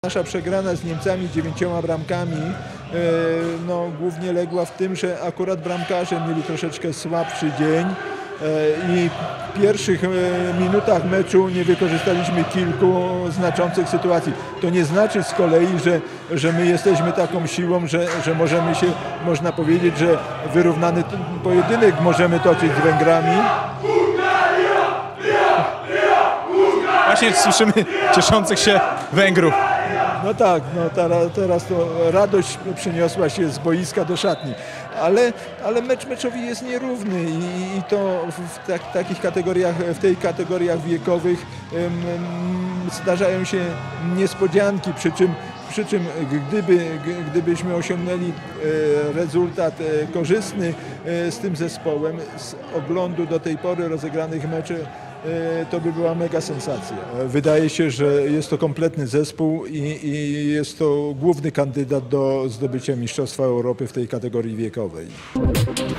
Nasza przegrana z Niemcami 9 bramkami no, głównie legła w tym, że akurat bramkarze mieli troszeczkę słabszy dzień i w pierwszych minutach meczu nie wykorzystaliśmy kilku znaczących sytuacji. To nie znaczy z kolei, że my jesteśmy taką siłą, że możemy się, można powiedzieć, że wyrównany pojedynek możemy toczyć z Węgrami. Właśnie słyszymy cieszących się Węgrów. No tak, no teraz to radość przeniosła się z boiska do szatni, ale mecz meczowi jest nierówny i to w takich kategoriach, w tej kategoriach wiekowych zdarzają się niespodzianki, przy czym gdybyśmy osiągnęli rezultat korzystny z tym zespołem, z oglądu do tej pory rozegranych meczy, to by była mega sensacja. Wydaje się, że jest to kompletny zespół i jest to główny kandydat do zdobycia Mistrzostwa Europy w tej kategorii wiekowej.